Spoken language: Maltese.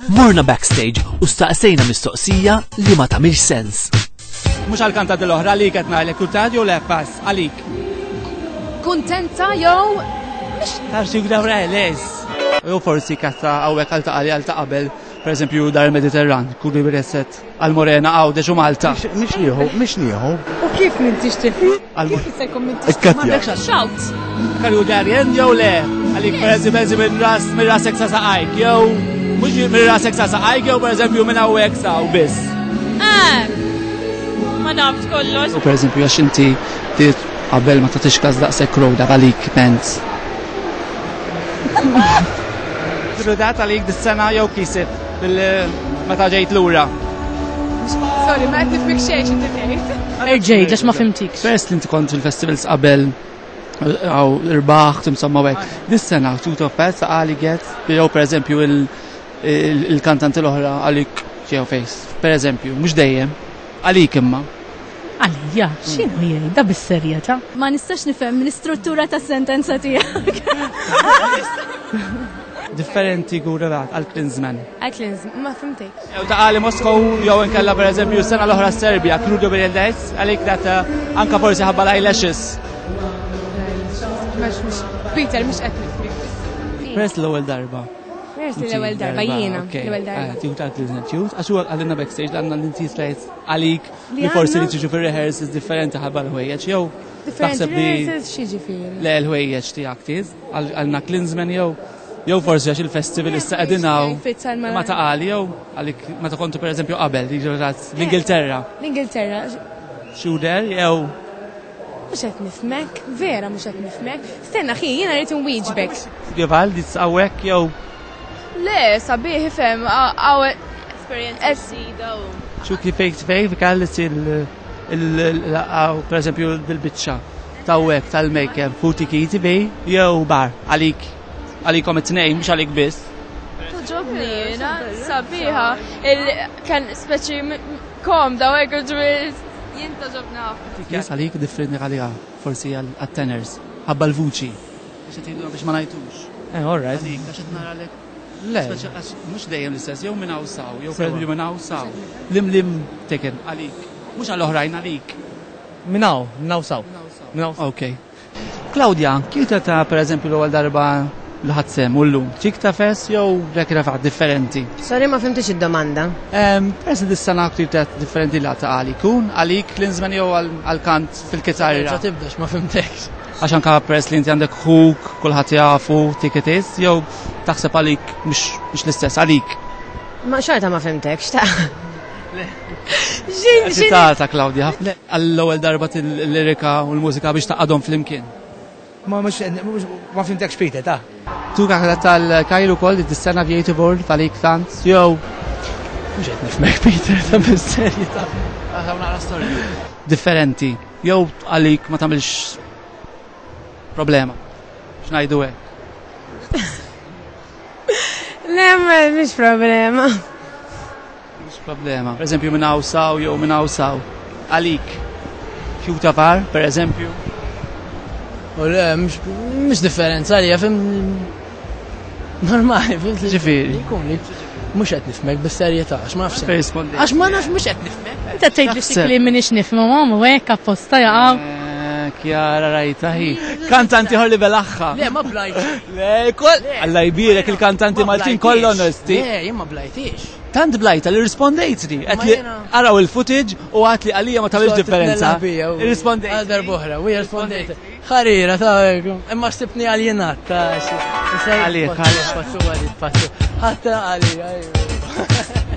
Morna backstage u staqsejna mistoqsija li ma tagħmilx sens. Mhux għall-kantat l-oħra li qed ngħidlek kultat jew le pass għalik. Kuntenta jew Tarxi gdawra les. Jew forsi katta hawnhekk għal ta' qabel, pereżempju dar il-Mediterran, kulli bireset għal-Morena għaw deġu Malta. Mhix nieħu. u kif m'intix tifhi? Kif se jkun m'intix Ikkatja. xawt? Kallu darjen jew le, għalik pereżempju minn rasek sa saqajk, jew mhux minn rasek sa saqajk jew pereżempju minn hawnhekk sa u biss. Ma nafx kollox. U pereżempju għax inti qabel ma tagħtix każ daqshekk rowda għalik pens. Ġrudat għalik dis-sena jew kisit meta ġejt lura. Sorry, ma qed nifhmek xejn xi tgħid. Erġej, ġax ma fimtikx. First li inti kont fil-festivals qabel għaw irbaħ timsomma għek. Dis-sena Tooth of Pets għali get, jew pereżempju il-kantanti l-oħra għalik ġew fejs. Pereżempju, mhux dejjem, għalik imma. Għalija, xinu jgħid, da bis-serjetà. Ma nistax nifhem l-istruttura tas-sentenza tiegħek. Differenti għuravat għal-Klinsman. Ma fimtek. Jew ta' għali Moskow jew inkella pereżempju s-sena l-oħra Serbia, Krudo Bireldes, għalik data anka forsi ħabba l-eyelashes. Peter, mhux qed nifhmek. Press l-ewwel darba. Versi l-ewwel darba jiena, l-ewwel darba. Tiju ta' Klinsman tjut, għaxu għallinna backstage għanna l-inti slajt għalik li forsi li tiġu fil-rehearsals differenti ħabba l-ħwejjeġ, jew taħseb li X'jiġifieri? le l-ħwejjeġ tiegħek tiż għalna Klinsman jew forsi għax il-festival issa qegħdin ma ta' għali jew għalik meta kontu pereżempju qabel l-Ingilterra. L-Ingilterra. Xuder jew Mhux qed nifhmek, vera mhux qed nifhmek. Stenna ħin jiena rrid inwieġbek. Festival di tsawek jew Le, sabiħ ifhem għaw Esperienza xu kifejk tfejk kallis pereżempju bil-biċċa tawek tal-make-up futi kiti bej jew bar għalikom it-tnejn mhux għalik biss. Toġobni, jiena sabiħa. Kan speċi komda u hekk jien toġobna. Jes għalik differenti għalija forsi għal-tenors ħabba l-vuċi. Biex ma ngħidux. All right. Għalik għax qed naralek. Le, mhux dejjem l-istess, jew minn hawn saw, jew pereżempju minn hawn saw. Lim teken għalik. Mhux għall-oħrajn għalik. Minnaw saw. Okay. Claudia, kif ta' pereżempju l-ewwel darba l-ħadsem u llum? Ċik ta' fess jew rekrafat differenti? Sorry, ma fimtix id-domanda. Persi dis-sena kif ta' differenti la ta' għalik. Kun għalik Klinsman jew għal-kant fil-kitarra. Tibdax, ma fimtekx. Għax anka press li inti għandek hook, kulħadd jafu tiketis, jew taħseb għalik mhux l-istess għalik. Ma xorta ma fimtekx, ta' Eċitata Claudia, għall-ewwel darba l-lirika u l-mużika biex taqadhom flimkien. Ma fimtekx Peter, ta' Tu kħadet tal-Kajru kol li dis-sena Creative World għalik tant, jew mhux qed nifhmek Peter ta' bis-serjetà. differenti, jew għalik ma tagħmilx problema. X'ngħidu hekk? Le, mhix problema. Mhux problema. Pereżempju minn hawn saw jew minn hawn saw. Għalik. Kjuta var, pereżempju. U le, mhux differenza għalija fim normali, fim Ġifieri. mhux qed nifhmek bis-serjetà, għax ma nafx. Rispondi. Għax ma nafx mhux qed nifhmek. Inta tgħid li minix nifhmu u hekk apposta jaqgħu. Kjara rajta hi. Kantanti ħolli belaħħa. Le, ma blajt. Le, Alla jbirek il-kantanti Maltin kollu onesti. Le, jien ma blajtix. Tant blajta li rispondejt li. Araw il-footage u għat li għalija ma tagħmilx differenza. Rispondejt. Għal darbohra, u rispondejt. Ħarira, ta' imma stibni għaljenat, ta' Għalija, passu. Ħatta għalija,